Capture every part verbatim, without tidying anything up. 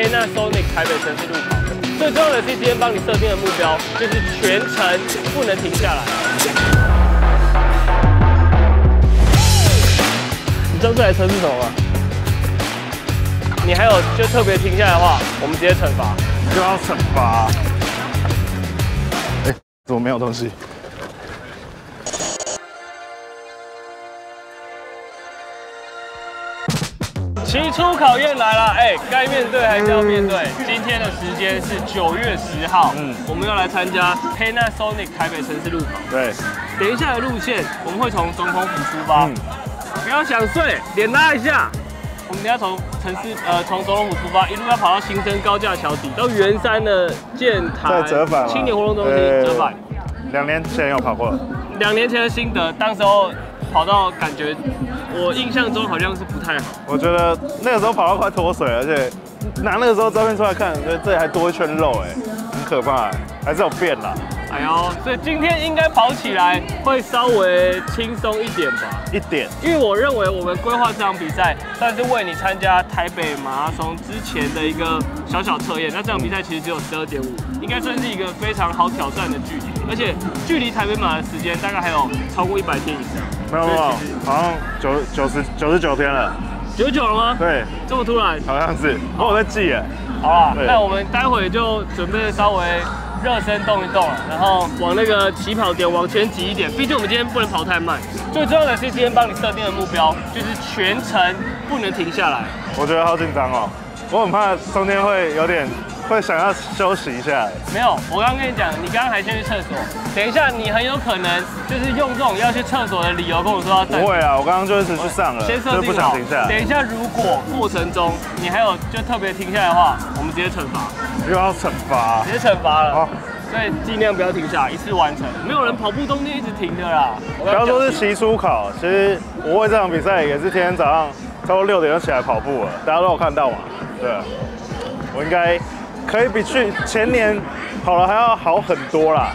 Panasonic 台北城市路跑。最重要的是，今天帮你设定的目标就是全程不能停下来。你知道这台车是什么吗？你还有就特别停下来的话，我们直接惩罚。 又要惩罚？哎，怎么没有东西？ 期初考验来了，哎，该面对还是要面对。今天的时间是九月十号，嗯，我们要来参加 Panasonic 台北城市路跑。对，等一下的路线我们会从总统府出发，嗯、不要想睡，脸拉一下。我们等一下从城市呃从总统府出发，一路要跑到新生高架桥底，到圆山的剑潭青年活动中心折返。 两年前有跑过， 两年前的心得，当时候。 跑到感觉，我印象中好像是不太好。 我觉得那个时候跑到快脱水，而且拿那个时候照片出来看，觉得这里还多一圈肉，哎，很可怕，还是有变啦。哎呦，所以今天应该跑起来会稍微轻松一点吧？一点，因为我认为我们规划这场比赛算是为你参加台北马拉松之前的一个小小测验。那这场比赛其实只有十二点五，应该算是一个非常好挑战的距离，而且距离台北马的时间大概还有超过一百天以上。 没有没有，好像九九十九十九天了， 九十九了吗？ 对， 这么突然？ 好像是，我有在记耶。 好啦，那我们待会就准备稍微热身动一动了，然后往那个起跑点往前挤一点，毕竟我们今天不能跑太慢。最重要的是今天帮你设定的目标就是全程不能停下来。我觉得好紧张哦，我很怕中间会有点。 会想要休息一下，没有。我刚刚跟你讲，你刚刚还先去厕所，等一下你很有可能就是用这种要去厕所的理由跟我说要暂停。不会啊，我刚刚就是去上了，先设定好。等一下，如果过程中你还有就特别停下来的话，我们直接惩罚。又要惩罚？直接惩罚了。所以尽量不要停下来，一次完成。没有人跑步中间一直停的啦。不要说是期初考，其实我为这场比赛也是天天早上差不多六点就起来跑步了，大家都有看到嘛？对，我应该。 可以比去前年跑了还要好很多啦。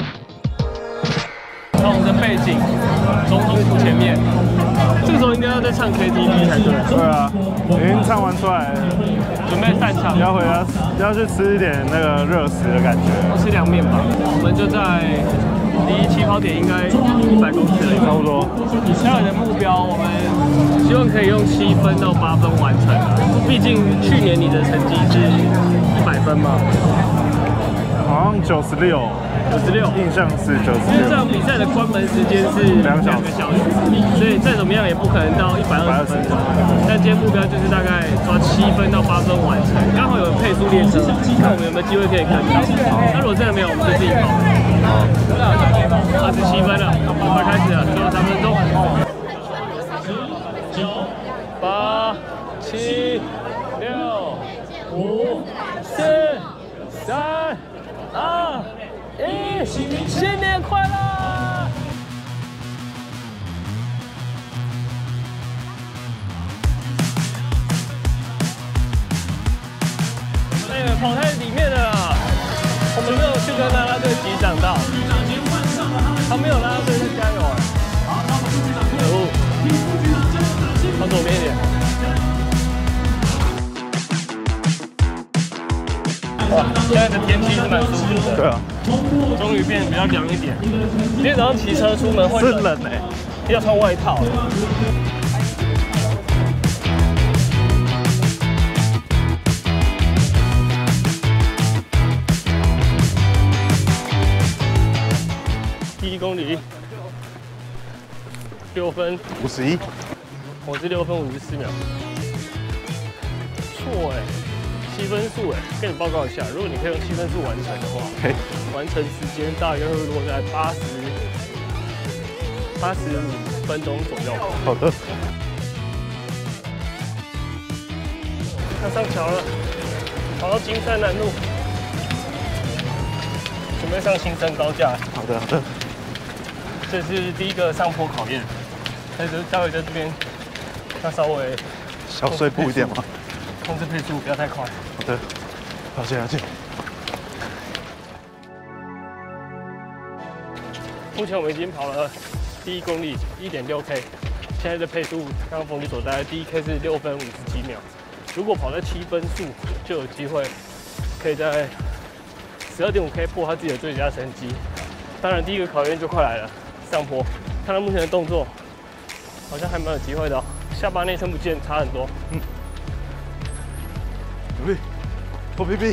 看我们的背景，总统府前面，这个时候应该要再唱 K T V 才对。对啊，已经唱完出来，准备散场，要回家，要去吃一点那个热食的感觉。吃凉面吧。我们就在离起跑点应该一百公尺了，差不多。待会的目标，我们希望可以用七分到八分完成。毕竟去年你的成绩是。 一百分吗？好像九十六，九十六，印象是九十六。因为这场比赛的关门时间是两个小时，所以再怎么样也不可能到一百二十分钟。但今天目标就是大概抓七分到八分完成，刚好有配速列车，看我们有没有机会可以跟到。那如果真的没有，我们就自己跑。好，二十七分了，快开始了，最后三分钟。九、八、七、六、五。 四、三、二、一，新年快乐！哎，跑太里面了啦！我们没有去跟啦啦队击掌到，他没有啦啦队在加油啊！可恶，往左边一点。 哇，现在的天气是蛮舒服的。对啊，终于变得比较凉一点。今天早上骑车出门会冷，是冷哎，要穿外套。第一公里六分五十一，我是六分五十四秒，错哎。 七分数哎，跟你报告一下，如果你可以用七分数完成的话，完成时间大约会落在八十八十五分钟左右。好的。要上桥了，跑到金山南路，准备上新生高架。好的好的。这是第一个上坡考验，但是待会在这边要稍微小碎步一点吗？ 控制配速，不要太快。好的，了解了解。目前我们已经跑了第一公里一点六 K， 现在的配速，刚刚冯局所带的第一 K 是六分五十七秒， 如果跑在七分速，就有机会可以在十二点五 K 破他自己的最佳成绩。当然，第一个考验就快来了，上坡。看他目前的动作，好像还蛮有机会的、哦。下巴内撑不见，差很多。嗯。 努力，破 P B。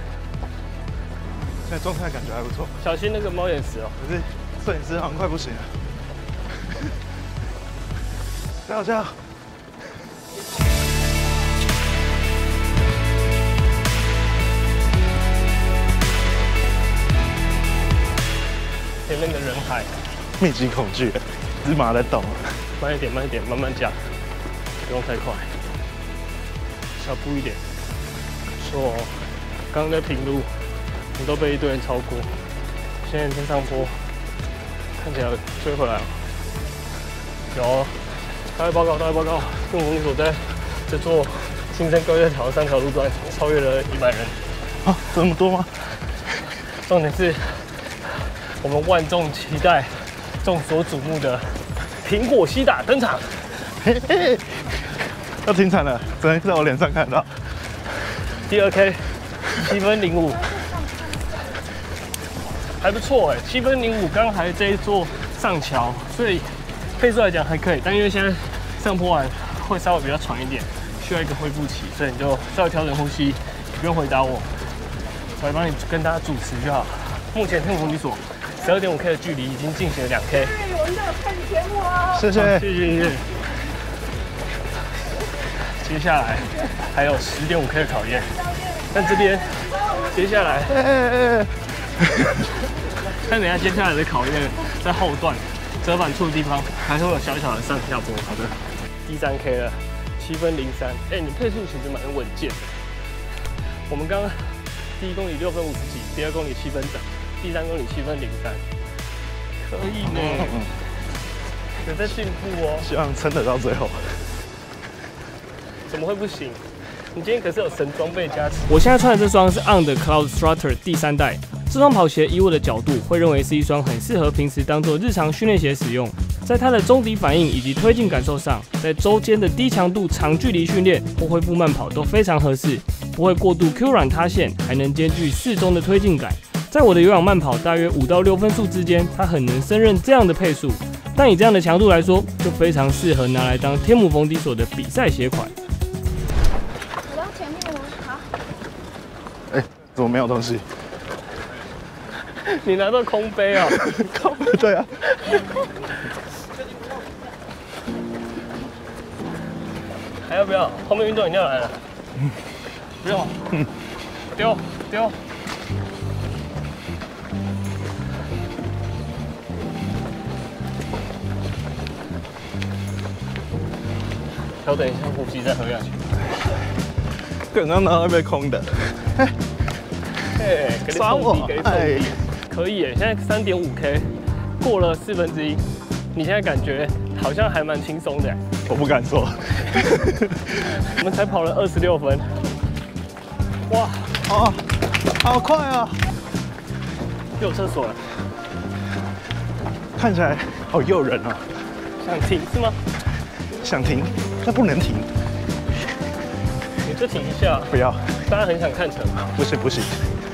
现在状态感觉还不错。 小心那个猫眼石哦。 可是摄影师好像快不行了。加油加油！ 前面的人海， 密集恐惧，芝麻在动。 慢一点，慢一点，慢慢加，不用太快，小步一点。说，刚刚在平路，你都被一堆人超过，现在在上坡，看起来追回来了。有，大会报告，大会报告，用我们所在这座新生高架桥三条路段超越了一百人。 啊，这么多吗？ 重点是。我们万众期待、众所瞩目的苹果西打登场， 嘿嘿，要停产了，只能在我脸上看到。 第二 K 七分零五，还不错哎，七分零五，刚还这一座上桥，所以配速来讲还可以。但因为现在上坡完会稍微比较喘一点，需要一个恢复期，所以你就稍微调整呼吸，不用回答我，我来帮你跟大家主持就好。目前天母风力所。十二点五 K 的距离已经进行了两 K。 我们要看节目啊！ 谢谢， 谢谢谢谢。接下来还有十点五 K 的考验，但这边接下来，但等一下接下来的考验在后段折返处的地方还会有小小的上下坡。好的，第三 K 了，七分零三。哎，你配速其实蛮稳健的。我们刚刚第一公里六分五十几，第二公里七分整。第三公里七分零三，可以呢，有在进步哦。 希望撑得到最后。 怎么会不行？你今天可是有神装备加持。我现在穿的这双是 On 的 Cloud Strutter 第三代，这双跑鞋以我的角度会认为是一双很适合平时当做日常训练鞋使用。在它的中底反应以及推进感受上，在周间的低强度长距离训练或恢复慢跑都非常合适，不会过度 Q 软塌陷，还能兼具适中的推进感。在我的有氧慢跑大约五到六分速之间，它很能胜任这样的配速，但以这样的强度来说，就非常适合拿来当天母风底所的比赛鞋款。 我到前面了，好。 哎、欸，怎么没有东西？ 你拿到空杯啊？ 空杯，对啊。 还要不要？后面运动饮料来了。嗯、不用。嗯。丢丢。稍等一下，呼吸再喝下去。 刚刚拿那杯空的。哎， 哎，刷我！哎，可以耶，现在三点五 K， 过了四分之一，你现在感觉好像还蛮轻松的。 我不敢说。 我们才跑了二十六分。哇， 哦，好快啊！ 又有厕所了。 看起来好诱人啊！ 想停是吗？ 想停，但不能停。 你就停一下。 不要。 大家很想看成。 不行不行。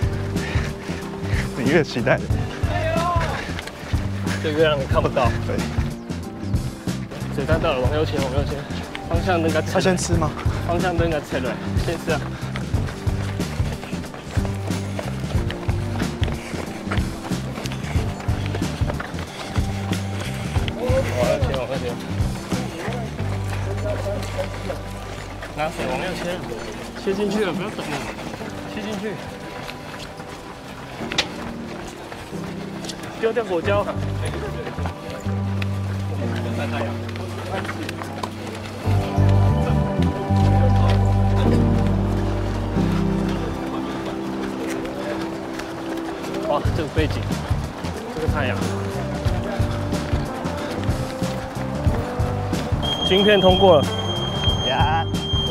你越期待， 这个让你看不到。 对。 水站到了，往右前，往右前。方向灯给它。 要先吃吗？ 方向灯给它切了，先吃啊。往右前，往右前。拿水往右切，切进去了，不要等了，切进去，丢掉果胶。哇，这个背景，这个太阳，晶片通过了。呀！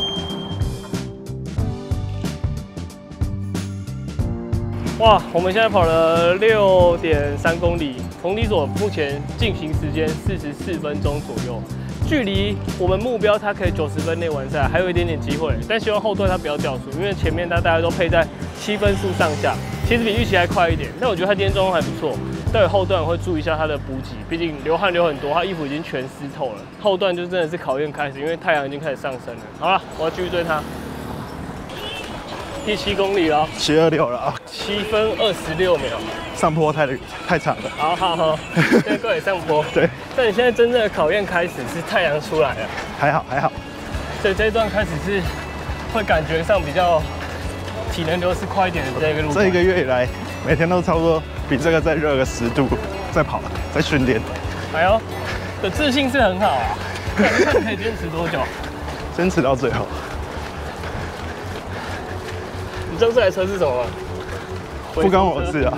哇，我们现在跑了六点三公里，风底所目前进行时间四十四分钟左右， 距离我们目标它可以九十分内完赛还有一点点机会，但希望后段它不要掉速，因为前面它大家都配在七分速上下，其实比预期还快一点。但我觉得他今天状况还不错，待会后段我会注意一下他的补给，毕竟流汗流很多，他衣服已经全湿透了。后段就真的是考验开始，因为太阳已经开始上升了。好了，我要继续追他。第七公里了， 七二六了啊， 七分二十六秒。 上坡太太长了。 好好好，现在过来上坡。对。但你现在真正的考验开始是太阳出来了。 还好还好。 所以这一段开始是会感觉上比较体能流失快一点的这个路。 这一个月以来，每天都差不多比这个再热个十度，在跑，在训练。 哎呦，的自信是很好啊。看看可以坚持多久？ 坚持到最后。 你知道这台车是什么吗？ 不关我事啊。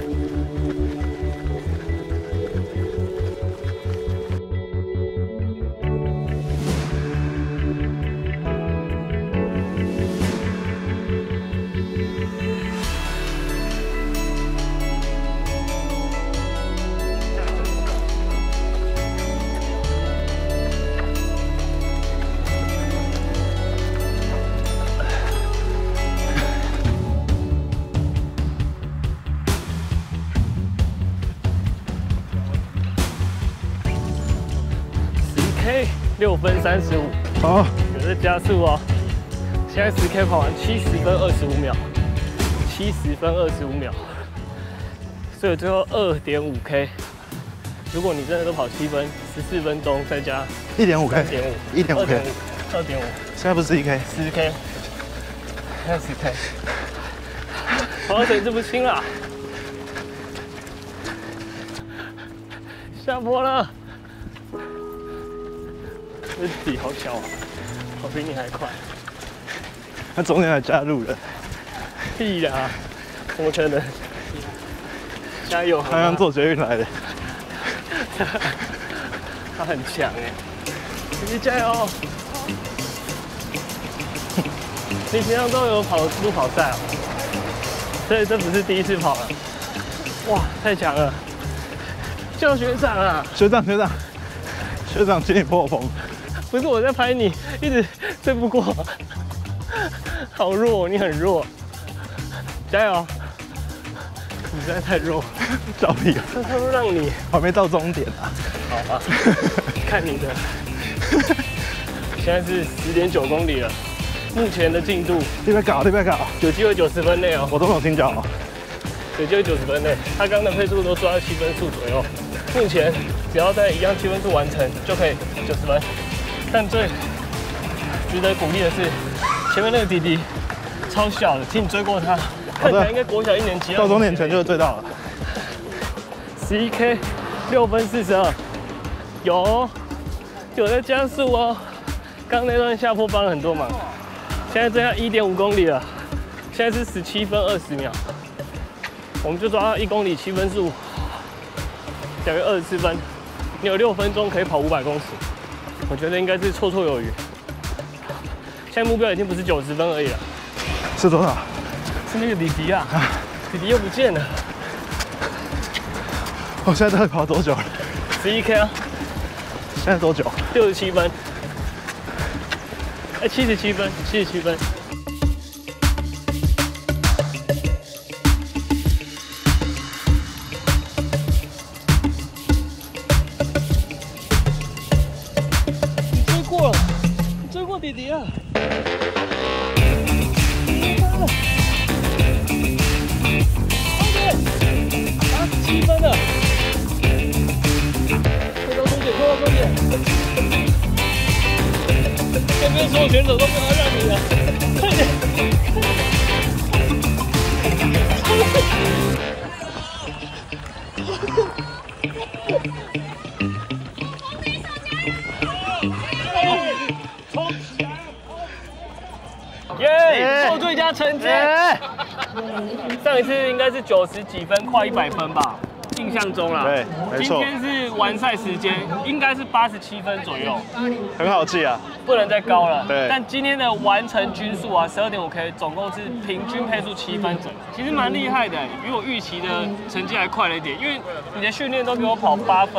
六分三十五， 好， 有在加速哦。现在十 K 跑完七十分二十五秒，七十分二十五秒，所以最后二点五 K。如果你真的都跑七分，十四分钟再加一点五 K， 点五， 一点五 K， 二点五， 现在不是一 K， 十 K， 现在十 K， 跑到水这不轻了，下坡了。这底好小啊，我比你还快。 他中间还加入了。 屁啦，怎么可能？加油！ 他刚坐捷运来的。 他很强哎，你加油！你平常都有跑路跑赛啊？所以这不是第一次跑了。哇，太强了！叫学长啊！ 学长，学长，学长，请你破风。 不是我在拍你，一直追不过，好弱，你很弱，加油！你实在太弱， 照屁！ 他说让你， 还没到终点啊。 好吧，看你的。现在是十点九公里了，目前的进度， 你别搞，你别搞， 有机会九十分内哦。 我都没有听讲哦。 有机会九十分内，他刚刚的配速都抓到七分速左右，目前只要在一样七分速完成就可以九十分。但最值得鼓励的是，前面那个弟弟超小的，请你追过他，看起来应该国小一年级。 到终点前就追到了。 十一 K， 六分四十二，有有在加速哦。刚那段下坡帮了很多忙，现在剩下一点五公里了，现在是十七分二十秒，我们就抓一公里七分速，大约二十四分，你有六分钟可以跑五百公尺。我觉得应该是绰绰有余。现在目标已经不是九十分而已了， 是多少？ 是那个弟弟啊，弟弟又不见了。 我现在到底跑多久了？ 十一 K 啊。 现在多久？ 六十七分。哎，七十七分，七十七分。弟弟啊！啊，七分了！快到终点，快到终点！这边所有选手都没有要让你了，快点！耶！做最佳成绩。上一次应该是九十几分，快一百分吧，印象中啦。 对，没错。 今天是完赛时间，应该是八十七分左右， 很好记啊， 不能再高了。 对。 但今天的完成均速啊，十二点五 K， 总共是平均配速七分整，其实蛮厉害的，比我预期的成绩还快了一点。因为你的训练都给我跑八分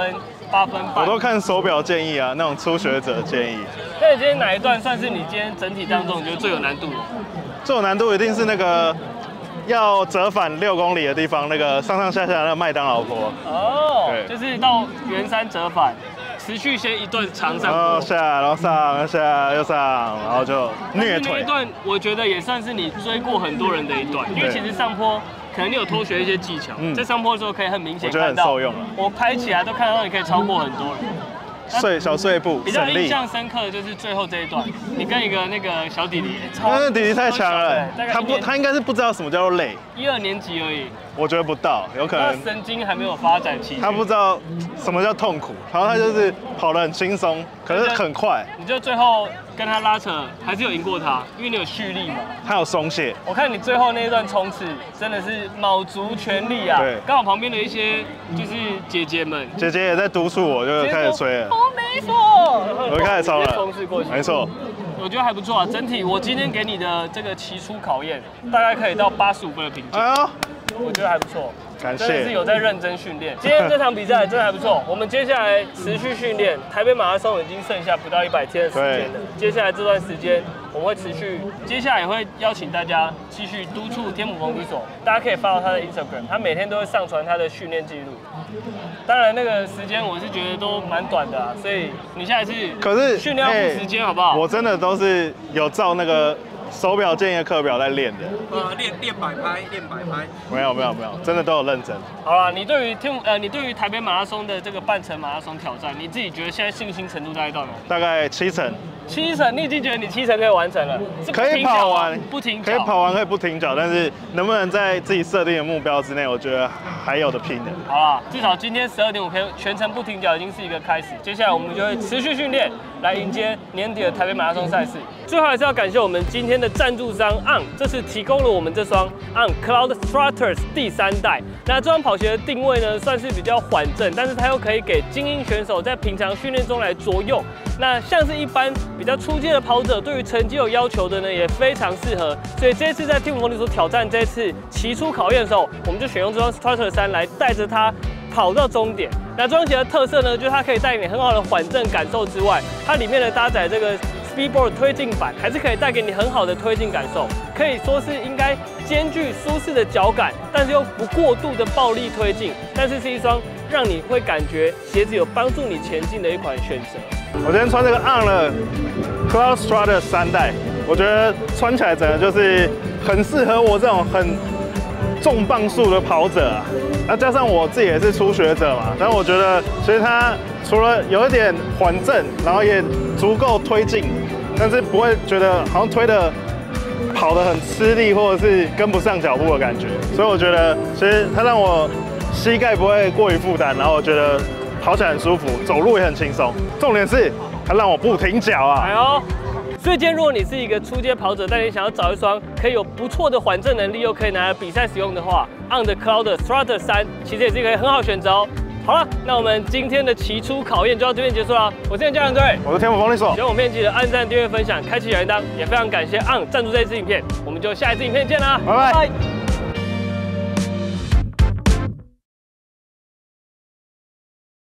八分半。 我都看手表建议啊，那种初学者建议。 那你今天哪一段算是你今天整体当中你觉得最有难度的？ 最有难度一定是那个要折返六公里的地方，那个上上下下的麦当劳坡。 哦，就是到圆山折返。持续先一段长上坡， 然后下，然后上，下又上，然后就虐腿。 那一段我觉得也算是你追过很多人的一段，因为其实上坡可能你有偷学一些技巧，在上坡的时候可以很明显看到， 我觉得很受用了。 我拍起来都看到你可以超过很多人。 碎小碎步， 比较印象深刻的就是最后这一段，你跟一个那个小弟弟， 那弟弟太强了，他不，他应该是不知道什么叫做累， 一二年级而已， 我觉得不到，有可能神经还没有发展期， 他不知道什么叫痛苦，然后他就是跑得很轻松，可是很快， 你就最后跟他拉扯，还是有赢过他，因为你有蓄力嘛， 他有松懈。 我看你最后那一段冲刺真的是卯足全力啊，对，刚好旁边的一些就是姐姐们， 姐姐也在督促我，就开始吹了。 哦，没错， 我开始冲了， 冲刺过去， 没错。 我觉得还不错啊，整体我今天给你的这个期初考验，大概可以到八十五分的评价。哎呦，我觉得还不错。 感谢， 真的是有在认真训练。今天这场比赛真的还不错，我们接下来持续训练。台北马拉松已经剩下不到一百天的时间了，接下来这段时间我们会持续，接下来也会邀请大家继续督促天母风力所，大家可以 follow 他的 Instagram， 他每天都会上传他的训练记录。当然那个时间我是觉得都蛮短的啊，所以你下一次可是训练要付时间好不好？ 我真的都是有照那个手表建议的课表在练的。 呃，练练摆拍，练摆拍。 没有没有没有，真的都有认真。 好啦，你对于天呃，你对于台北马拉松的这个半程马拉松挑战，你自己觉得现在信心程度大概到哪？ 大概七成。 七成，你已经觉得你七成可以完成了， 可以跑完， 不停脚， 可以跑完，可以不停脚，但是能不能在自己设定的目标之内，我觉得还有的拼的。 好啦，至少今天十二点五 K 全程不停脚已经是一个开始，接下来我们就会持续训练，来迎接年底的台北马拉松赛事。最后还是要感谢我们今天的赞助商 On， 这次提供了我们这双 On Cloud Strutters 第三代。那这双跑鞋的定位呢，算是比较缓震，但是它又可以给精英选手在平常训练中来着用。那像是一般比较初阶的跑者，对于成绩有要求的呢，也非常适合。所以这次在天母风力所挑战这次期初考验的时候，我们就选用这双 Strutter 三来带着它跑到终点。那这双鞋的特色呢，就是它可以带给你很好的缓震感受之外，它里面的搭载这个 Speedboard 推进板，还是可以带给你很好的推进感受，可以说是应该兼具舒适的脚感，但是又不过度的暴力推进，但是是一双让你会感觉鞋子有帮助你前进的一款选择。 我今天穿这个 On 的 Cloud Strutter 三代，我觉得穿起来整个就是很适合我这种很重磅数的跑者啊。那加上我自己也是初学者嘛，但我觉得其实它除了有一点缓震，然后也足够推进，但是不会觉得好像推的跑得很吃力，或者是跟不上脚步的感觉。所以我觉得其实它让我膝盖不会过于负担，然后我觉得跑起来很舒服，走路也很轻松。重点是它让我不停脚啊！ 哎呦！所以今天如果你是一个初阶跑者，但你想要找一双可以有不错的缓震能力，又可以拿来比赛使用的话 ，On 的 Cloud Strutter 三其实也是一个很好选择哦。好了，那我们今天的期初考验就到这边结束了。我是你的教练队， 我是天母风力所。 喜欢我片记得按赞、订阅、分享、开启小铃铛，也非常感谢 On 赞助这一支影片。我们就下一支影片见啦， 拜拜。